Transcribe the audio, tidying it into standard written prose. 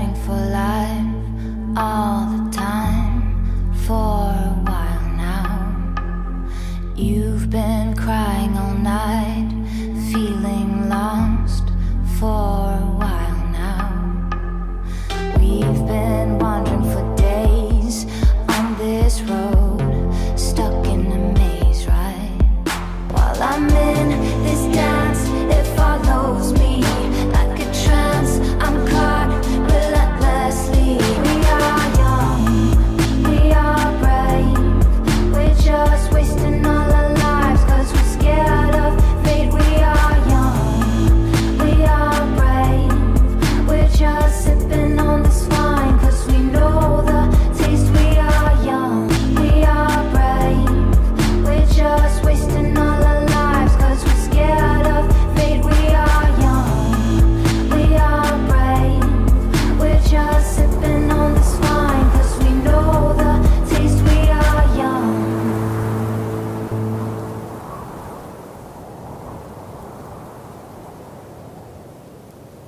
preparing for life all the time for a while now. You've been crying all night, feeling